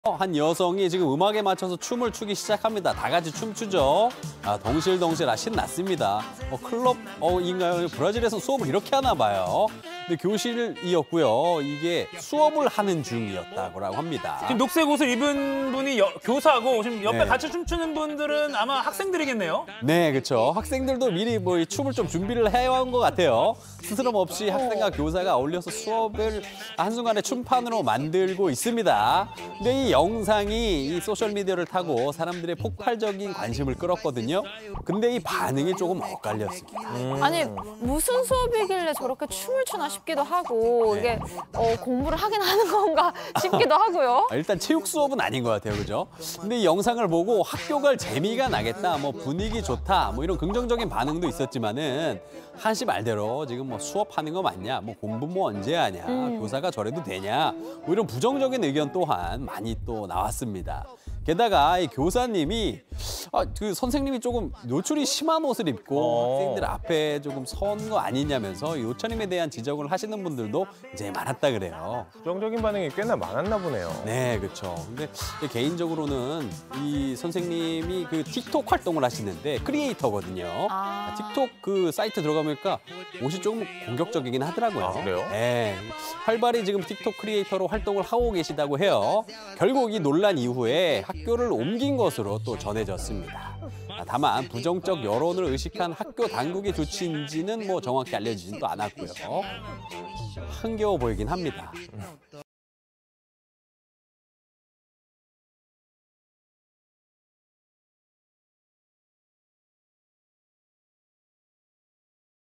한 여성이 지금 음악에 맞춰서 춤을 추기 시작합니다. 다 같이 춤추죠. 덩실덩실 신났습니다. 클럽인가요? 브라질에서 수업을 이렇게 하나 봐요. 근데 교실이었고요. 이게 수업을 하는 중이었다고 합니다. 지금 녹색 옷을 입은 분이 교사고 지금 옆에 네. 같이 춤추는 분들은 아마 학생들이겠네요. 네, 그렇죠. 학생들도 미리 이 춤을 좀 준비를 해온 것 같아요. 스스럼 없이 학생과 교사가 어울려서 수업을 한순간에 춤판으로 만들고 있습니다. 근데 이 영상이 이 소셜미디어를 타고 사람들의 폭발적인 관심을 끌었거든요. 근데 이 반응이 조금 엇갈렸습니다. 아니 무슨 수업이길래 저렇게 춤을 추나 싶기도 하고 이게 공부를 하긴 하는 건가 싶기도 하고요. 일단 체육 수업은 아닌 것 같아요, 그죠? 근데 이 영상을 보고 학교 갈 재미가 나겠다, 분위기 좋다, 이런 긍정적인 반응도 있었지만은 한시 말대로 지금 수업하는 거 맞냐, 공부 언제 하냐, 교사가 저래도 되냐, 이런 부정적인 의견 또한 많이 또 나왔습니다. 게다가 이 교사님이 그 선생님이 조금 노출이 심한 옷을 입고 학생들 앞에 조금 선 거 아니냐면서 요처님에 대한 지적을 하시는 분들도 이제 많았다 그래요. 부정적인 반응이 꽤나 많았나 보네요. 네, 그렇죠. 근데 개인적으로는 이 선생님이 그 틱톡 활동을 하시는데 크리에이터거든요. 틱톡 그 사이트 들어가보니까 옷이 조금 공격적이긴 하더라고요. 아, 그래요? 네, 활발히 지금 틱톡 크리에이터로 활동을 하고 계시다고 해요. 결국 이 논란 이후에 학교를 옮긴 것으로 또 전해졌습니다. 다만 부정적 여론을 의식한 학교 당국의 조치인지는 정확히 알려지진 또 않았고요. 흥겨워 보이긴 합니다.